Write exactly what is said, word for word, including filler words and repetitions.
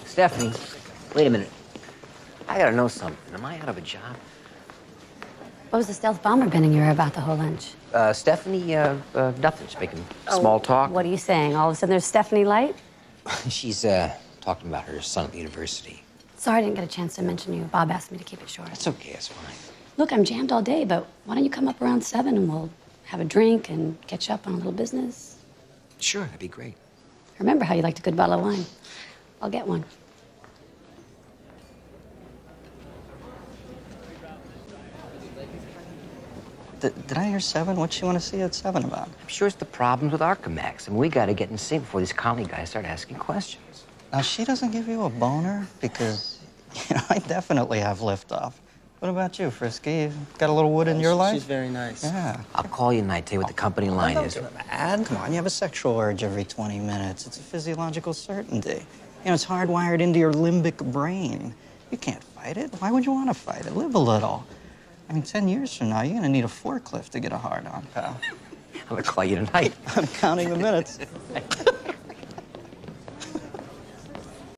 Stephanie, wait a minute. I gotta know something. Am I out of a job? What was the stealth bomber bending your ear about the whole lunch? Uh, Stephanie, uh, uh, nothing. Just making Oh, small talk. What are you saying? All of a sudden there's Stephanie Light? She's, uh, talking about her son at the university. Sorry I didn't get a chance to mention you. Bob asked me to keep it short. That's okay, it's fine. Look, I'm jammed all day, but why don't you come up around seven and we'll have a drink and catch up on a little business? Sure, that'd be great. Remember how you liked a good bottle of wine. I'll get one. Did, did I hear seven? What's she want to see you at seven about? I'm sure it's the problems with Archimax, and we gotta get in sync before these colony guys start asking questions. Now, she doesn't give you a boner? Because, you know, I definitely have liftoff. What about you, Frisky? You got a little wood in your life? She's very nice. Yeah. I'll call you tonight, tell you what the company line Oh, is. bad. Come on, you have a sexual urge every twenty minutes. It's a physiological certainty. You know, it's hardwired into your limbic brain. You can't fight it. Why would you want to fight it? Live a little. I mean, ten years from now, you're gonna need a forklift to get a hard on, pal. I'm gonna call you tonight. I'm counting the minutes.